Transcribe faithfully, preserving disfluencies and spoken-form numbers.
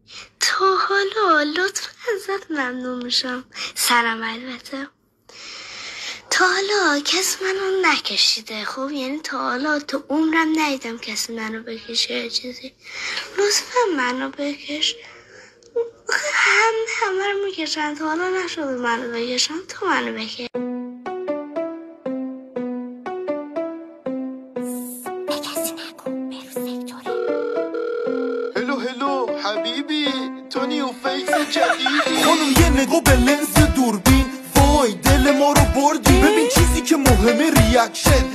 تا حالا لطفا ازت ممنون میشم. سلام. البته تا حالا کسی منو نکشیده، خب یعنی تا حالا تو عمرم ندیدم کسی منو بکشه یا چیزی. لطفا منو بکش. هم همه رو میکشن، تا حالا نشده منو بکشن، تو منو بکش. هلو هلو حبیبی، تو نیو فیس جدیدی. خانم یه نگاه به لنز دوربین، وای دل ما رو بردی. ببین چیزی که مهمه ریاکشن،